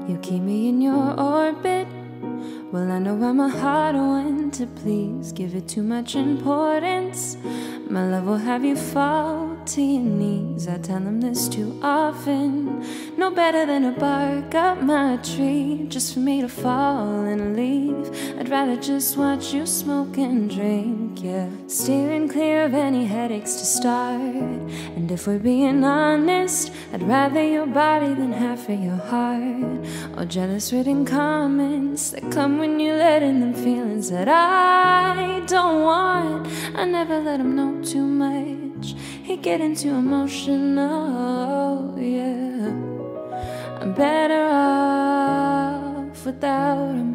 You keep me in your orbit. Well, I know I'm a hard one to please. Give it too much importance. My love will have you fall to your knees. I tell them this too often. No better than a bark up my tree, just for me to fall and leave. I'd rather just watch you smoke and drink, yeah. Steering clear of any headaches to start. And if we're being honest, I'd rather your body than half of your heart. Or jealous written comments that come when you let in them feelings that I don't want. I never let them know too much. He getting too emotional, yeah. I'm better off without him.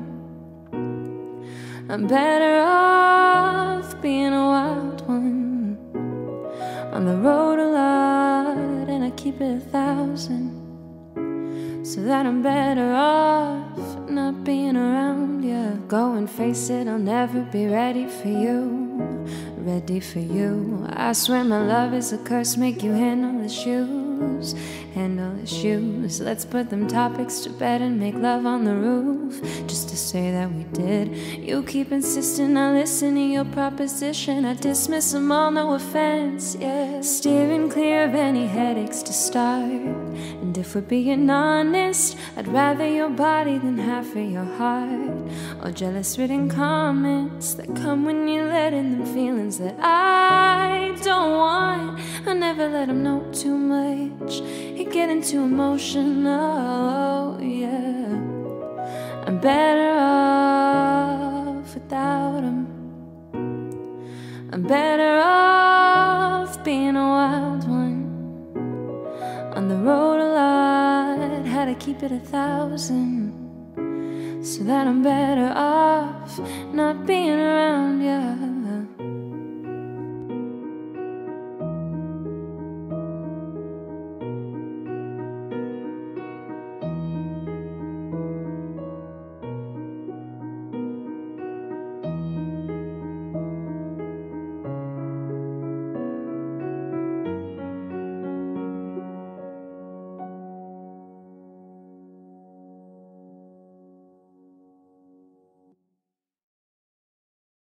I'm better off being a wild one. On the road a lot and I keep it 1,000. So that I'm better off not being around you. Go and face it, I'll never be ready for you. Ready for you. I swear my love is a curse. Make you handle the shoes. Handle the shoes. Let's put them topics to bed and make love on the roof, just to say that we did. You keep insisting I listen to your proposition. I dismiss them all, no offense, yeah. Steering clear of any headaches to start. And if we're being honest, I'd rather your body than half of your heart. Or jealous written comments that come when you let in them feelings that I don't want. I never let them know too much. You're getting too emotional, yeah. I'm better off without him. I'm better off being a wild one. On the road a lot, had to keep it 1,000. So that I'm better off not being around you.